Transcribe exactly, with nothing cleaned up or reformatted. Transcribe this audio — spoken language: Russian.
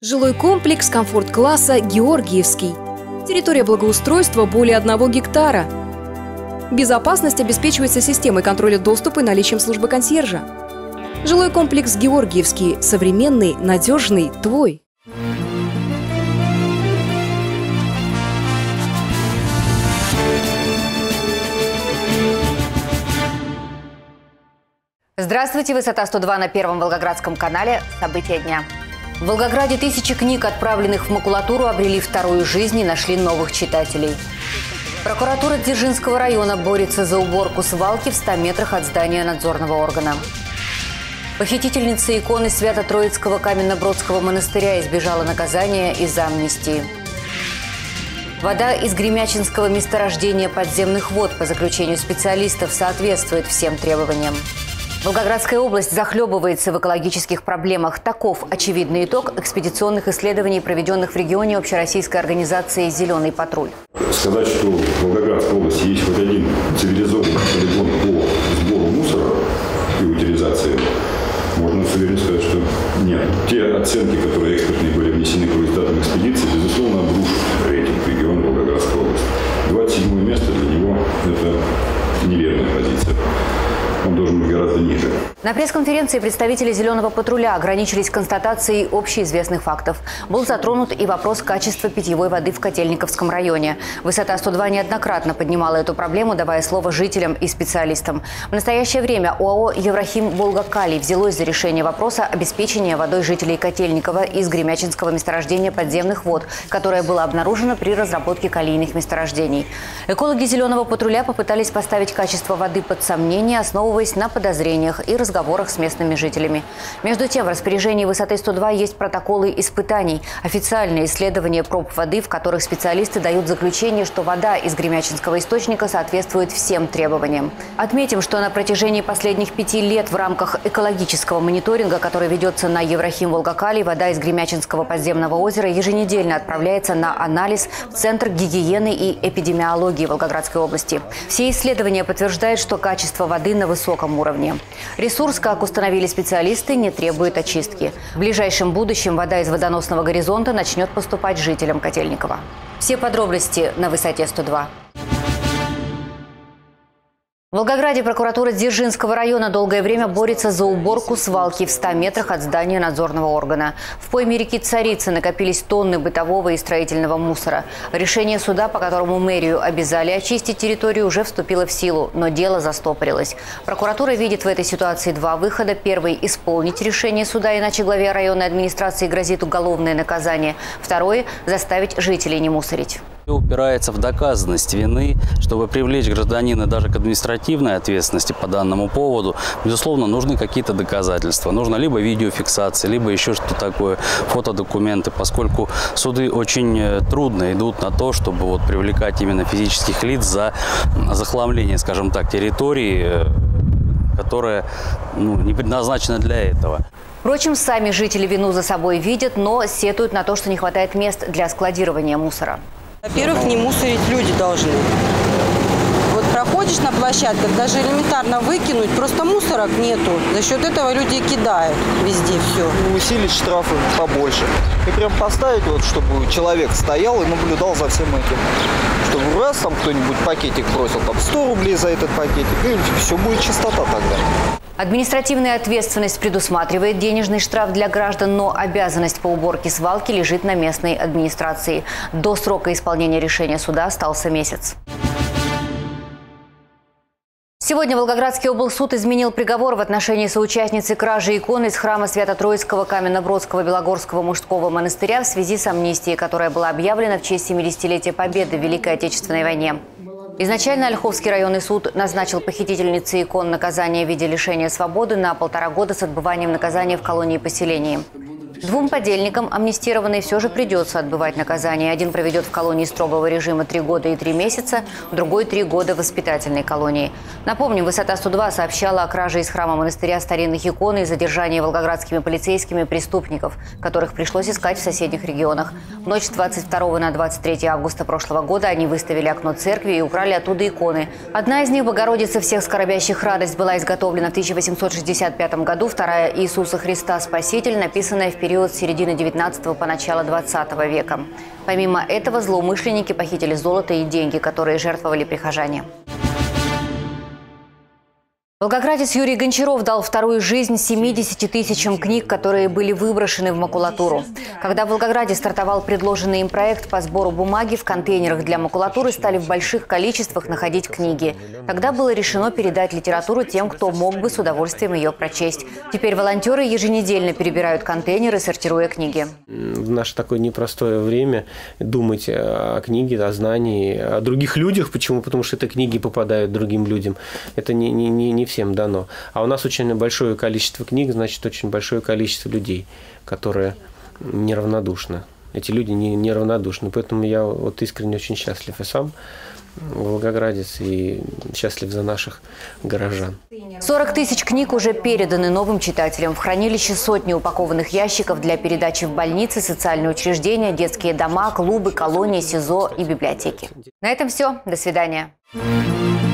Жилой комплекс комфорт-класса «Георгиевский». Территория благоустройства более одного гектара. Безопасность обеспечивается системой контроля доступа и наличием службы консьержа. Жилой комплекс «Георгиевский». Современный, надежный, твой. Здравствуйте, высота сто два на Первом Волгоградском канале. События дня. В Волгограде тысячи книг, отправленных в макулатуру, обрели вторую жизнь и нашли новых читателей. Прокуратура Дзержинского района борется за уборку свалки в ста метрах от здания надзорного органа. Похитительница иконы Свято-Троицкого Каменнобродского монастыря избежала наказания из-за амнистии. Вода из Гремячинского месторождения подземных вод, по заключению специалистов, соответствует всем требованиям. Волгоградская область захлебывается в экологических проблемах. Таков очевидный итог экспедиционных исследований, проведенных в регионе общероссийской организацией «Зеленый патруль». Сказать, что в Волгоградской области есть хоть один цивилизованный полигон по сбору мусора и утилизации, можно с уверенностью сказать, что нет. Те оценки, которые экспертные были внесены по результатам экспедиции, безусловно, обрушат рейтинг региона Волгоградской области. двадцать седьмое место для него – это неверная позиция. Он должен быть гораздо ниже. На пресс-конференции представители «Зеленого патруля» ограничились констатацией общеизвестных фактов. Был затронут и вопрос качества питьевой воды в Котельниковском районе. Высота сто два неоднократно поднимала эту проблему, давая слово жителям и специалистам. В настоящее время ОАО «Еврахим Волга-Калий» взялось за решение вопроса обеспечения водой жителей Котельникова из Гремячинского месторождения подземных вод, которое было обнаружено при разработке калийных месторождений. Экологи «Зеленого патруля» попытались поставить качество воды под сомнение, основываясь на подозрениях и разговорах с местными жителями. Между тем, в распоряжении высоты сто два есть протоколы испытаний, официальные исследования проб воды, в которых специалисты дают заключение, что вода из Гремячинского источника соответствует всем требованиям. Отметим, что на протяжении последних пяти лет в рамках экологического мониторинга, который ведется на Еврахим Волга-Калий, вода из Гремячинского подземного озера еженедельно отправляется на анализ в Центр гигиены и эпидемиологии Волгоградской области. Все исследования подтверждают, что качество воды на высоком высоком уровне. Ресурс, как установили специалисты, не требует очистки. В ближайшем будущем вода из водоносного горизонта начнет поступать жителям Котельникова. Все подробности на высоте сто два. В Волгограде прокуратура Дзержинского района долгое время борется за уборку свалки в ста метрах от здания надзорного органа. В пойме реки Царицы накопились тонны бытового и строительного мусора. Решение суда, по которому мэрию обязали очистить территорию, уже вступило в силу, но дело застопорилось. Прокуратура видит в этой ситуации два выхода. Первый – исполнить решение суда, иначе главе районной администрации грозит уголовное наказание. Второй – заставить жителей не мусорить. Упирается в доказанность вины. Чтобы привлечь гражданина даже к административной ответственности по данному поводу, безусловно, нужны какие-то доказательства. Нужно либо видеофиксация, либо еще что-то такое, фотодокументы, поскольку суды очень трудно идут на то, чтобы вот привлекать именно физических лиц за захламление, скажем так, территории, которая ну, не предназначена для этого. Впрочем, сами жители вину за собой видят, но сетуют на то, что не хватает мест для складирования мусора. Во-первых, не мусорить люди должны. Вот проходишь на площадках, даже элементарно выкинуть, просто мусорок нету. За счет этого люди кидают везде все. Усилить штрафы побольше. И прям поставить, вот, чтобы человек стоял и наблюдал за всем этим. Чтобы раз там кто-нибудь пакетик бросил, там сто рублей за этот пакетик, и все будет чистота тогда. Административная ответственность предусматривает денежный штраф для граждан, но обязанность по уборке свалки лежит на местной администрации. До срока исполнения решения суда остался месяц. Сегодня Волгоградский облсуд изменил приговор в отношении соучастницы кражи иконы из храма Свято-Троицкого Каменнобродского Белогорского мужского монастыря в связи с амнистией, которая была объявлена в честь семидесятилетия Победы в Великой Отечественной войне. Изначально Ольховский районный суд назначил похитительнице икон наказание в виде лишения свободы на полтора года с отбыванием наказания в колонии-поселении. Двум подельникам амнистированной все же придется отбывать наказание. Один проведет в колонии строгого режима три года и три месяца, другой – три года в воспитательной колонии. Напомним, высота сто два сообщала о краже из храма монастыря старинных икон и задержании волгоградскими полицейскими преступников, которых пришлось искать в соседних регионах. В ночь с двадцать второго на двадцать третье августа прошлого года они выставили окно церкви и украли оттуда иконы. Одна из них, Богородица всех скорбящих радость, была изготовлена в тысяча восемьсот шестьдесят пятом году, вторая – Иисуса Христа Спаситель, написанная в период период с середины девятнадцатого по начало двадцатого века. Помимо этого, злоумышленники похитили золото и деньги, которые жертвовали прихожане. Волгоградец Юрий Гончаров дал вторую жизнь семидесяти тысячам книг, которые были выброшены в макулатуру. Когда в Волгограде стартовал предложенный им проект по сбору бумаги, в контейнерах для макулатуры стали в больших количествах находить книги. Тогда было решено передать литературу тем, кто мог бы с удовольствием ее прочесть. Теперь волонтеры еженедельно перебирают контейнеры, сортируя книги. В наше такое непростое время думать о книге, о знании, о других людях. Почему? Потому что это книги попадают другим людям. Это не, не, не, не всем дано. А у нас очень большое количество книг, значит, очень большое количество людей, которые неравнодушны. Эти люди не, неравнодушны. Поэтому я вот искренне очень счастлив и сам, волгоградец, и счастлив за наших горожан. сорок тысяч книг уже переданы новым читателям. В хранилище сотни упакованных ящиков для передачи в больницы, социальные учреждения, детские дома, клубы, колонии, СИЗО и библиотеки. На этом все. До свидания.